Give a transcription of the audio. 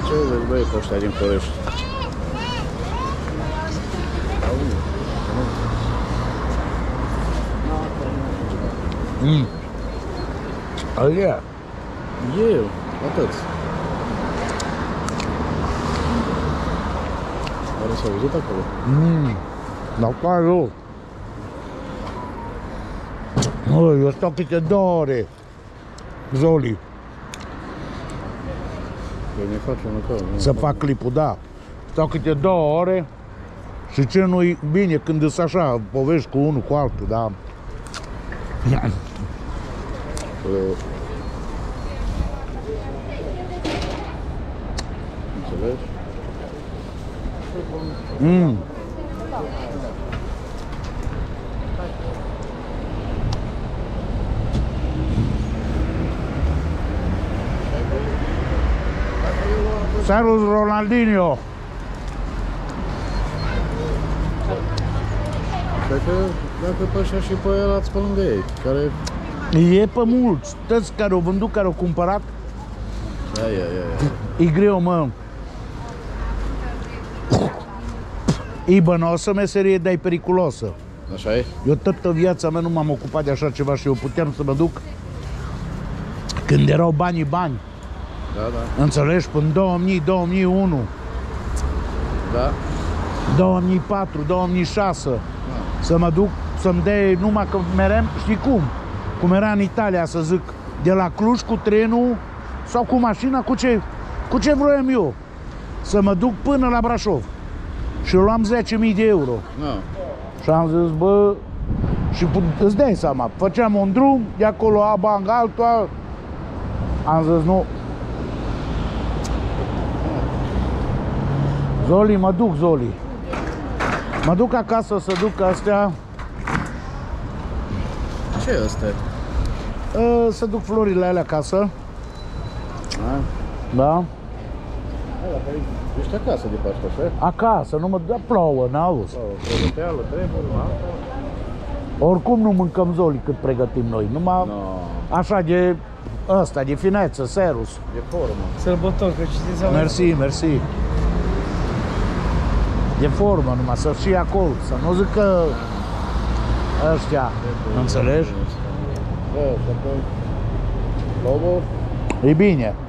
Ce vezi, băi, pe ăștia din Florești? Aia. Eu, atât. Oare s-a auzit acolo? Dar care eu? Măi, eu stau câte 2 ore. Zoli. Păi ne facem acolo. Să fac clipul, da. Stau câte 2 ore. Și ce nu-i bine când îs așa, povești cu unul, cu altul, da. Înțelegi? Servus, Ronaldinho. Dacă pe așa și pe el ați pe lângă ei, care... E pe mulți. Toți care au vândut, care au cumpărat. Ia. E greu, mă. E bănoasă meserie, dar e periculoasă. Așa e? Eu toată viața mea nu m-am ocupat de așa ceva și eu puteam să mă duc când erau banii bani. Da. Înțelegi? Până 2000, 2001, Da. 2004, 2006. Să mă duc, să-mi dea numai că merem, știi cum? Cum era în Italia, să zic, de la Cluj cu trenul sau cu mașina, cu ce vroiam eu. Să mă duc până la Brașov. Și eu luam 10.000 de euro. Și am zis, bă, și îți dai seama, făceam un drum, de acolo Abang, altul, am zis, nu. Zoli, mă duc, Zoli. Mă duc acasă să duc astea. Ce e ăsta? Să duc florile alea acasă. Da? Ești acasă de pe asta, așa? Acasă, nu mă dă plouă, n-auzi. Pregăteală, trebuie, Oricum nu mâncăm, Zoli, cât pregătim noi. Numai așa de ăsta, de finețe, serus. De formă. Sărbător, că știți. Mersi. De formă numai, să fie acolo, să nu zic că ăștia, înțelegi? Da, și apoi... Lobo? E bine.